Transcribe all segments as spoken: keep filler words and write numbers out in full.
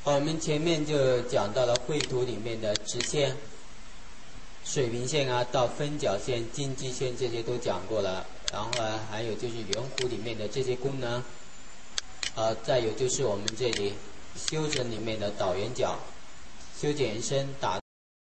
好，我们前面就讲到了绘图里面的直线、水平线啊，到分角线、经济线这些都讲过了。然后啊，还有就是圆弧里面的这些功能，呃，再有就是我们这里修整里面的导圆角、修剪延伸、打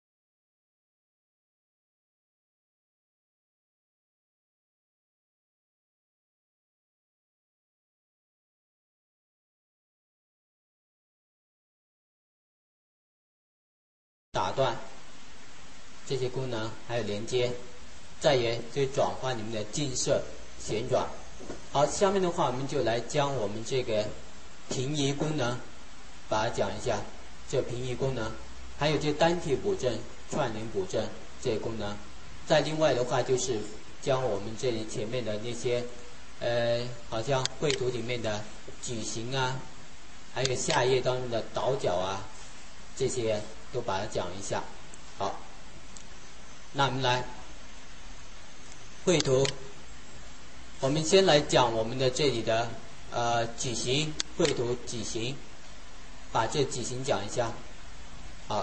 打断这些功能，还有连接，再有就是转换里面的近摄、旋转。好，下面的话我们就来将我们这个平移功能把它讲一下。这平移功能，还有这单体补正、串联补正这些功能。再另外的话就是将我们这里前面的那些，呃，好像绘图里面的矩形啊，还有下一页当中的倒角啊，这些都把它讲一下。好，那我们来绘图。我们先来讲我们的这里的呃矩形绘图矩形，把这矩形讲一下。好，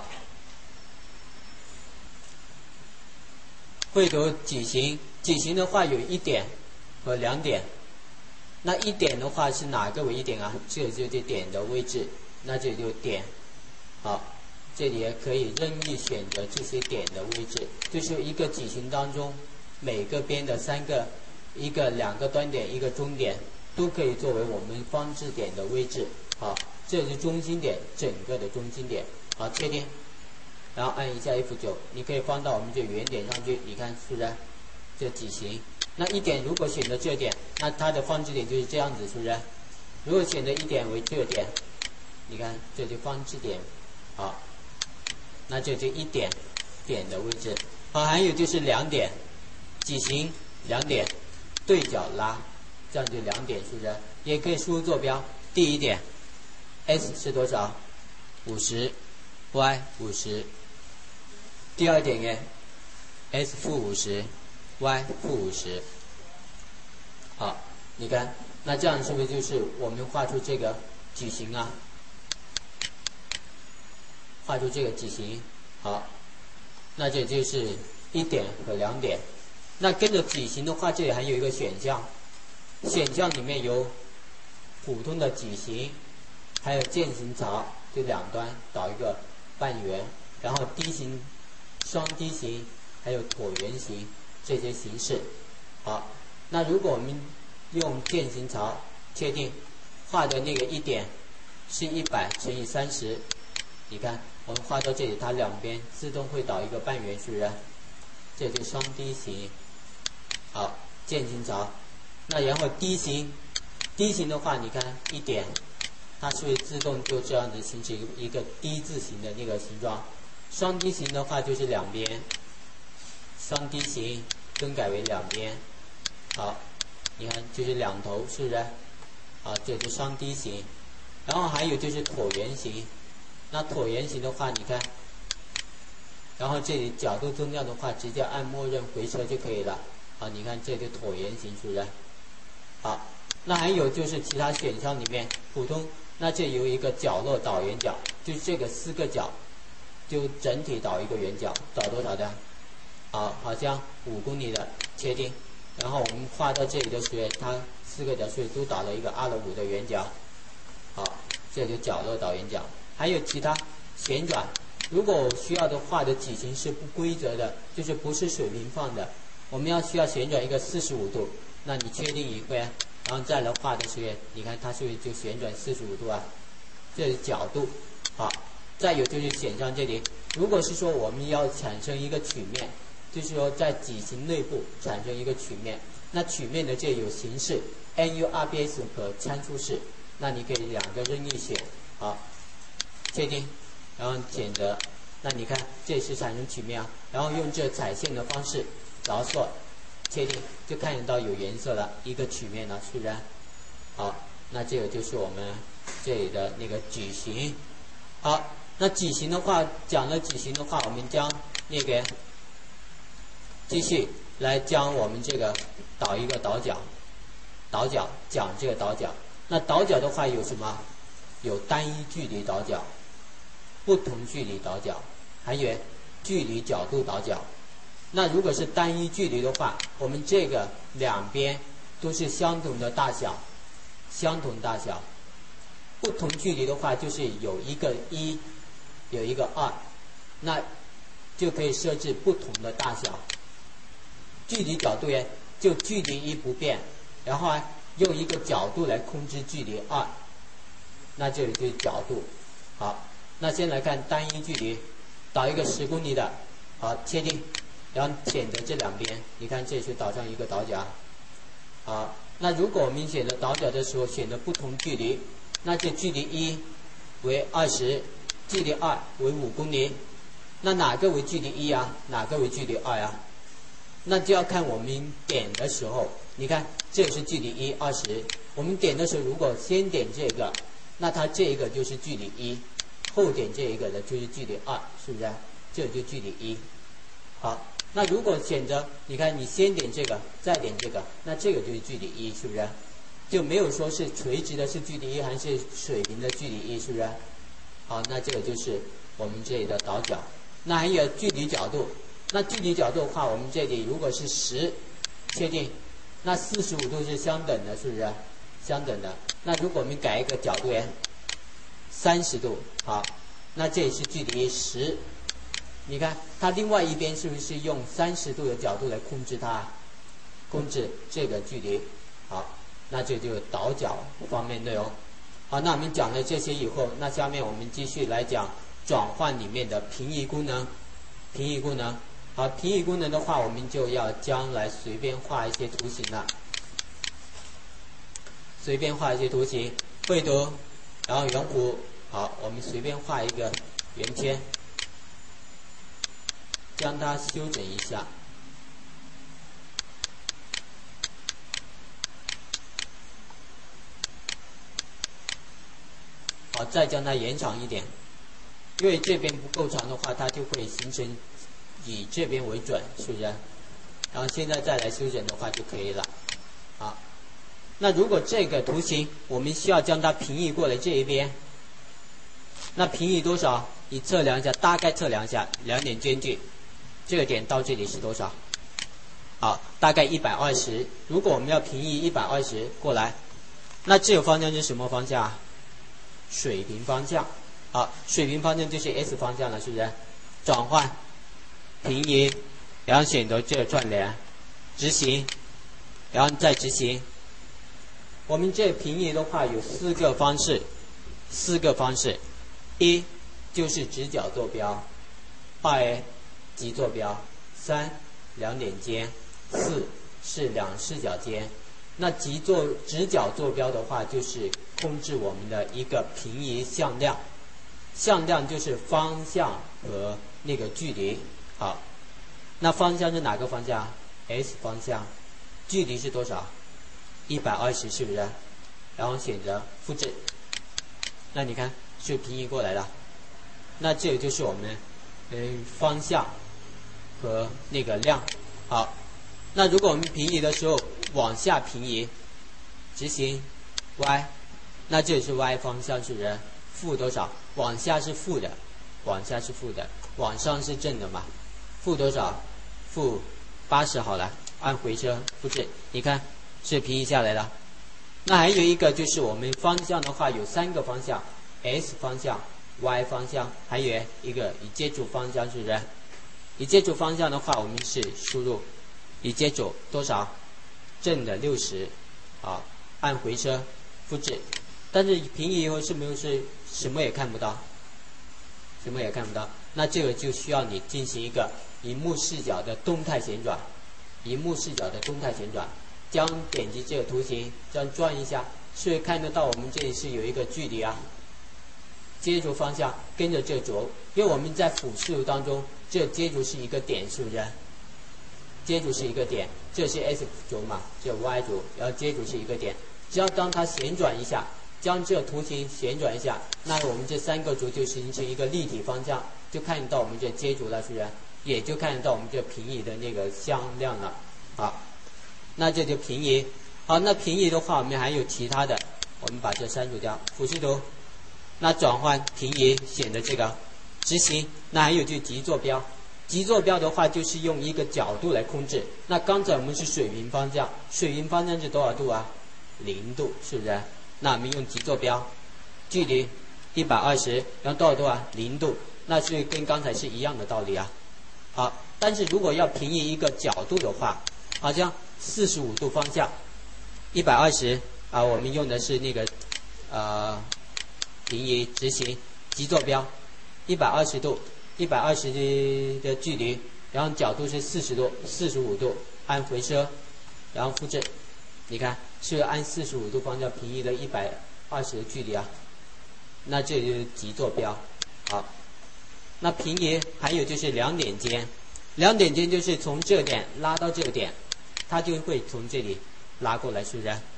绘图矩形，矩形的话有一点和两点。那一点的话是哪个为一点啊？这里就这点的位置，那这里就点。好，这里也可以任意选择这些点的位置，就是一个矩形当中每个边的三个。一个、两个端点，一个中点，都可以作为我们方志点的位置。好，这是中心点，整个的中心点。好，确定，然后按一下 F 九， 你可以放到我们这原点上去。你看是不是？这矩形，那一点如果选择这点，那它的方志点就是这样子，是不是？如果选择一点为这点，你看这就方志点。好，那这就一点点的位置。好，还有就是两点，矩形两点。对角拉，这样就两点，是不是？也可以输入坐标。第一点 ，S 是多少？五十 ，Y 五十。第二点呢 ，S 负五十 ，Y 负五十。好，你看，那这样是不是就是我们画出这个矩形啊？画出这个矩形，好，那这就是一点和两点。那跟着矩形的话，这里还有一个选项，选项里面有普通的矩形，还有渐行槽，就两端导一个半圆，然后低形、双低形，还有椭圆形这些形式。好，那如果我们用渐行槽，确定画的那个一点是一百乘以三十，你看我们画到这里，它两边自动会导一个半圆，是不是？这就双低形。好，渐行槽，那然后低形，低形的话，你看一点，它是不是自动就这样子形成一个低字形的那个形状？双低形的话就是两边，双低形更改为两边。好，你看就是两头，是不是？好，这是双低形。然后还有就是椭圆形，那椭圆形的话，你看，然后这里角度增量的话，直接按默认回车就可以了。好，你看这就椭圆形，是不是？好，那还有就是其他选项里面普通，那这有一个角落导圆角，就是这个四个角，就整体导一个圆角，导多少的？好，好像五公里的，确定。然后我们画到这里的时候，它四个角所以都导了一个二了五的圆角。好，这就角落导圆角。还有其他旋转，如果我需要的画的矩形是不规则的，就是不是水平放的。我们要需要旋转一个四十五度，那你确定一回，然后再来画的时候，你看它是不是就旋转四十五度啊？这是角度。好，再有就是选项这里，如果是说我们要产生一个曲面，就是说在矩形内部产生一个曲面，那曲面的这有形式 N U R B S 和参数式，那你可以两个任意选。好，确定，然后选择，那你看这是产生曲面啊，然后用这踩线的方式。着色，确定就看得到有颜色了，一个曲面了，是不是？好，那这个就是我们这里的那个矩形。好，那矩形的话，讲了矩形的话，我们将那个继续来将我们这个导一个倒角，倒角讲这个倒角。那倒角的话有什么？有单一距离倒角， 不同距离倒角，还有距离角度倒角。那如果是单一距离的话，我们这个两边都是相同的大小，相同大小。不同距离的话，就是有一个一，有一个二，那就可以设置不同的大小。距离角度也就距离一不变，然后用一个角度来控制距离二，那这里就是角度。好，那先来看单一距离，导一个十公里的，好，切定，然后选择这两边，你看这是导上一个倒角。好，那如果我们选择倒角的时候选择不同距离，那就距离一为二十，距离二为五公里，那哪个为距离一啊？哪个为距离二啊？那就要看我们点的时候，你看这是距离一，二十。我们点的时候，如果先点这个，那它这一个就是距离一，后点这一个的就是距离二，是不是？这就距离一。好，那如果选择，你看你先点这个，再点这个，那这个就是距离一，是不是？就没有说是垂直的是距离一还是水平的距离一，是不是？好，那这个就是我们这里的倒角。那还有距离角度。那距离角度的话，我们这里如果是十，确定，那四十五度是相等的，是不是？相等的。那如果我们改一个角度，哎，三十度，好，那这里是距离十。你看它另外一边是不是用三十度的角度来控制它，控制这个距离？好，那这就是倒角方面内容。好，那我们讲了这些以后，那下面我们继续来讲转换里面的平移功能。平移功能。好，平移功能的话，我们就要将来随便画一些图形了。随便画一些图形，绘图，然后圆弧。好，我们随便画一个圆圈，将它修整一下。好，再将它延长一点，因为这边不够长的话，它就会形成以这边为准，是不是？然后现在再来修整的话就可以了。好，那如果这个图形我们需要将它平移过来这一边，那平移多少？你测量一下，大概测量一下，两点间距，这个点到这里是多少？好，大概一百二十。如果我们要平移一百二十过来，那这个方向是什么方向啊？水平方向。好，水平方向就是 S 方向了，是不是？转换。平移，然后选择这个转联，执行，然后再执行。我们这平移的话有四个方式，四个方式。一就是直角坐标，二极坐标，三两点间，四是两视角间。那极坐直角坐标的话，就是控制我们的一个平移向量，向量就是方向和那个距离。好，那方向是哪个方向 ？S 方向，距离是多少？一百二十，是不是？然后选择复制，那你看是平移过来了。那这个就是我们嗯方向和那个量。好，那如果我们平移的时候往下平移，执行 Y， 那这里是 Y 方向，是不是？负多少？往下是负的，往下是负的，往上是正的嘛？负多少？负八十好了，按回车复制，你看是平移下来了。那还有一个就是我们方向的话有三个方向 ，S 方向、Y 方向，还有一个以接触方向，是不是？以接触方向的话，我们是输入以接触多少？正的六十，好，按回车复制。但是平移以后是不是什么也看不到？什么也看不到。那这个就需要你进行一个荧幕视角的动态旋转，荧幕视角的动态旋转，将点击这个图形，这样转一下，是不是看得到我们这里是有一个距离啊？接触方向跟着这轴，因为我们在辅视图当中，这接触是一个点，是不是？接触是一个点，这是 S 轴嘛，这 Y 轴，然后接触是一个点，只要当它旋转一下。将这图形旋转一下，那我们这三个轴就形成一个立体方向，就看得到我们这接轴了，是不是？也就看得到我们这平移的那个向量了。好，那这就平移。好，那平移的话，我们还有其他的，我们把这删除掉。辅视图，那转换平移选的这个直行。那还有就极坐标，极坐标的话就是用一个角度来控制。那刚才我们是水平方向，水平方向是多少度啊？零度，是不是？那我们用极坐标，距离一百二十，然后多少度啊？零度，那是跟刚才是一样的道理啊。好，但是如果要平移一个角度的话，好像四十五度方向，一百二十啊，我们用的是那个呃平移直行极坐标，一百二十度，一百二十的距离，然后角度是四十度，四十五度，按回车，然后复制，你看是不是按四十五度方向平移了一百二十的距离啊？那这就是极坐标。好，那平移还有就是两点间，两点间就是从这点拉到这个点，它就会从这里拉过来，是不是？